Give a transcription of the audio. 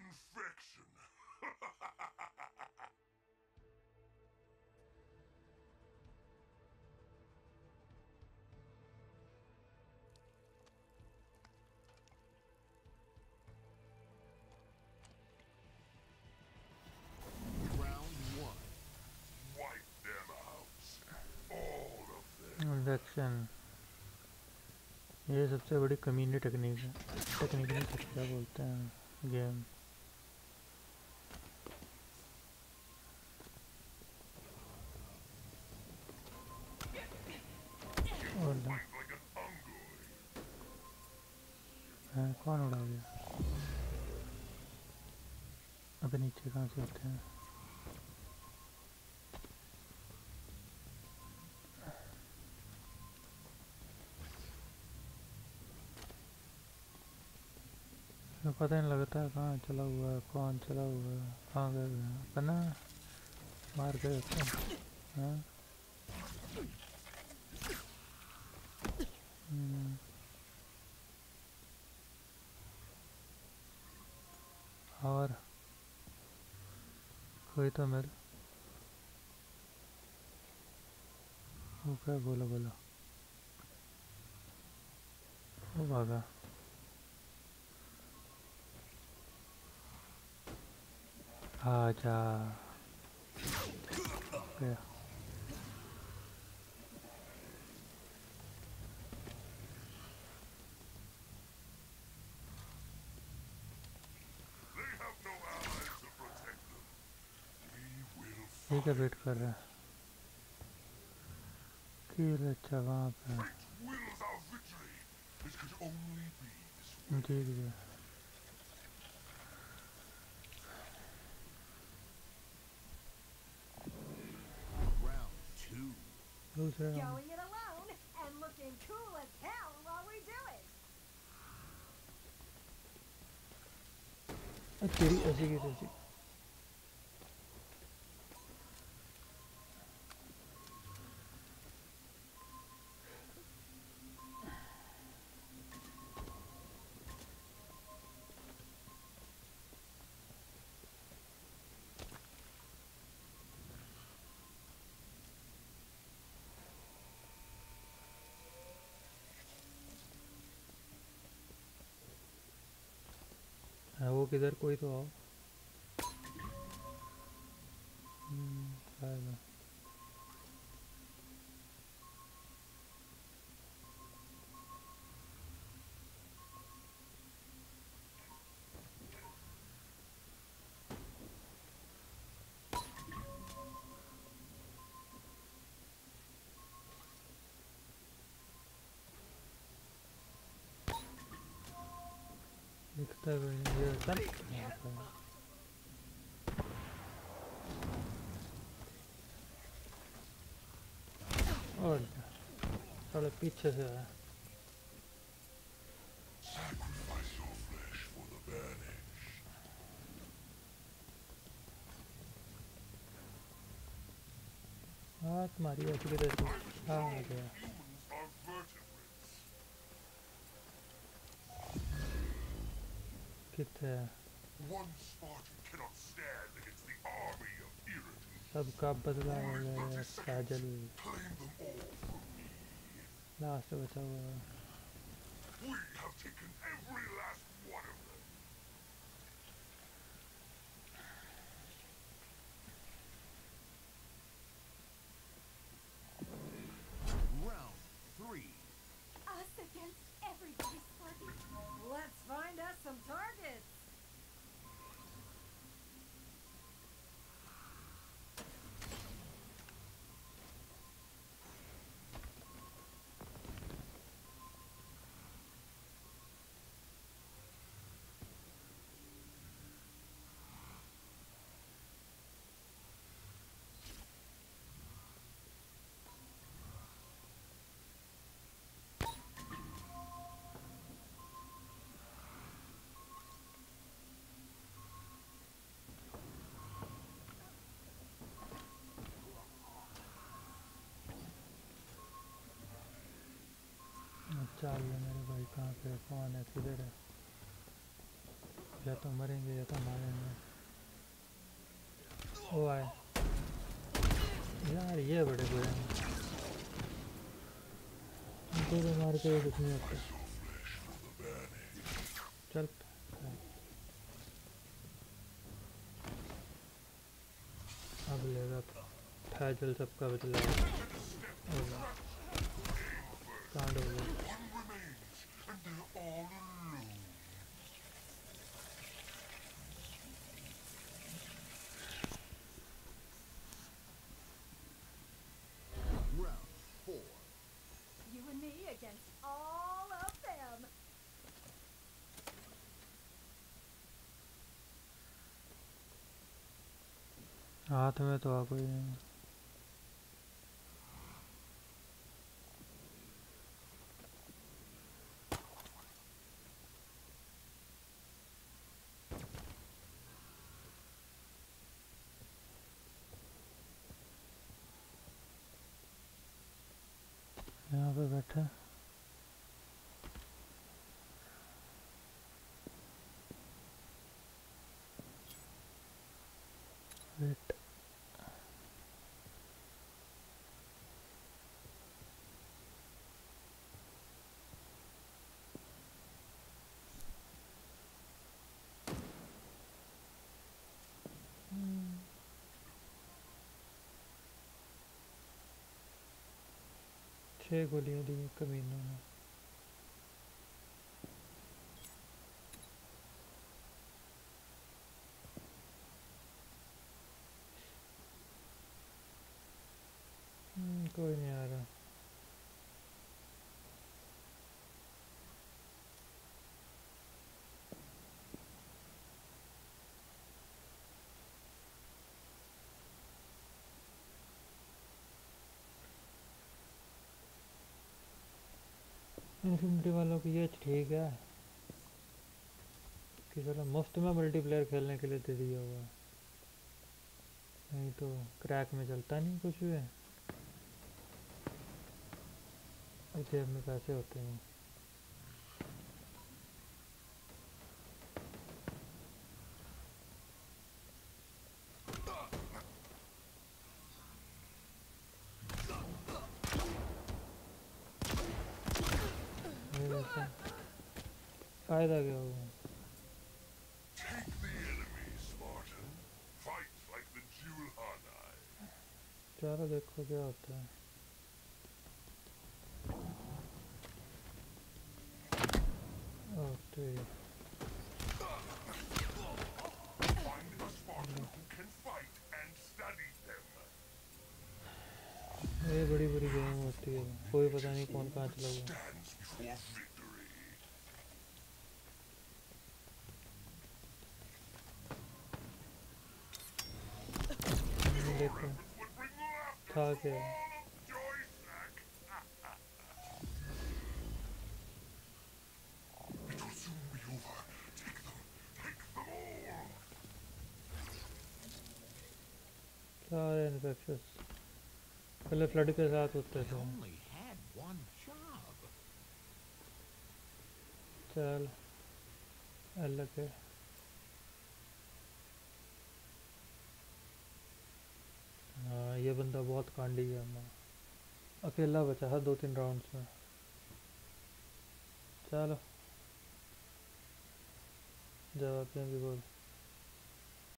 Infection. Round one. Wipe them out. All of them. Infection ये सबसे बड़ी कमीनी टेक्निक है। टेक्निक नहीं सच क्या बोलते हैं गेम। और Fight like an ungoid. कौन उड़ा गया? अबे नीचे कहाँ से होते हैं? पता नहीं लगता है कहाँ चला हुआ है, कौन चला हुआ है, कहाँ गए अपना मार गए हाँ। और कोई तो मिल। वो क्या बोला बोला वो भागा। आजा गया। They have no allies to protect them. We will ये क्या fight. वेट कर रहा है? किल अच्छा वहाँ पे Fate wills our victory. It could only be this way. जीत गया। Round two. दूसरे Going it alone and looking cool as hell while we do it. तेरी ऐसी की तैसी। वो किधर कोई तो आओ। आएगा। दिखता है कोई नहीं ये चल। और साले पीछे से आया। Sacrifice your flesh for the banished. हाँ तुम्हारी ऐसी की तैसी। आ गया। Humans are vertebrates. कितने है? One Spartan cannot stand against the army of Irritus. सबका बदला है काजल। Claim them all from me. Last बचा हुआ है। We have taken every last one of them. Round three. Us against everybody, Sparky. Let's find us some targets. चल मेरे भाई कहाँ पे कौन है किधर है? या तो मरेंगे या तो मारेंगे। ओ आए यार, ये बड़े बुरे हैं, इनको तो मार के कुछ नहीं होता। चल अब लेगा फैजल सबका बदला। कांड हो गया। Round 4. You and me against all of them. हाथ में तो आ कोई नहीं। यहाँ पे बैठे वेट। छह गोलियां दी कमीनों ने। कोई नहीं आ रहा। इन्फिनिटी वालों की ये ठीक है कि चलो मुफ्त में मल्टीप्लेयर खेलने के लिए दे दिया हुआ है, नहीं तो क्रैक में चलता नहीं कुछ भी। जेब में पैसे होते हैं। फायदा क्या होगा? Take the enemy, Spartan. Fight like the Julhani. चलो देखो क्या होता है। Okay Find a Spartan who can fight and study them. ये बड़ी बुरी गेम होती है, कोई पता नहीं कौन कहाँ चला गया। Stands before victory. देखो Would bring laughter था to क्या। all of Joysack. It will soon be over. Take them. Take them all. सारे इन्फेक्शस पहले फ्लड के साथ होते I थे। only had one job. चल अलग है। हाँ ये बंदा बहुत कांडी है, अकेला बचा है 2-3 राउंड्स में। चलो जवाब भी बोल।